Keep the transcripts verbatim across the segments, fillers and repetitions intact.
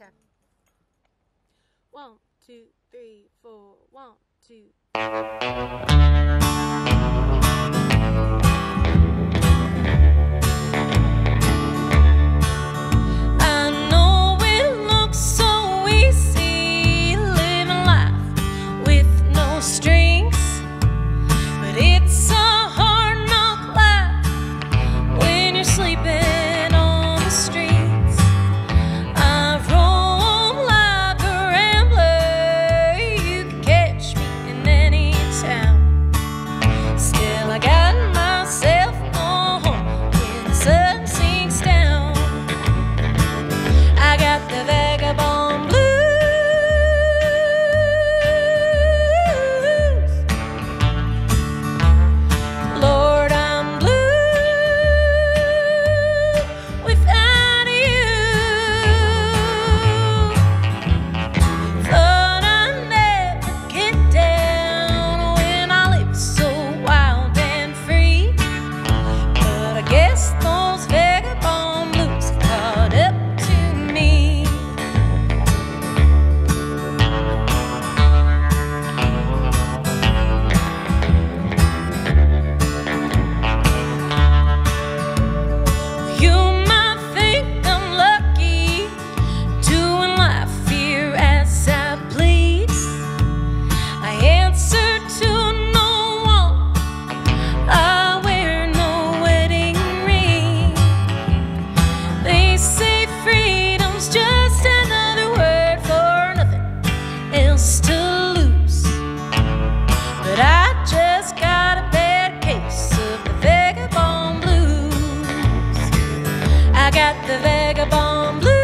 Okay. One, two, three, four. One, two. The Vagabond Blues. Lord, I'm blue without you. Thought I'd never get down when I lived so wild and free, but I guess those Vagabond Blues caught up to me. You might think I'm lucky, doing life here as I please. I answer to no one, I wear no wedding ring. They say freedom's just another word for nothing else to lose, but I just got a bad case of the Vagabond Blues. I got the Vagabond Blues.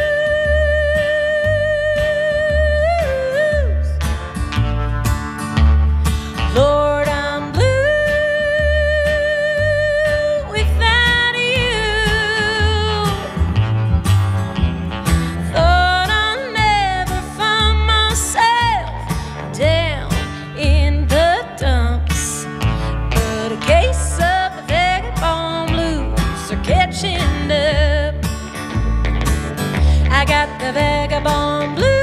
Lord, I'm blue without you. Thought I'd never find myself down in the dumps, but a case of the Vagabond Blues are catching up. I got the Vagabond Blues.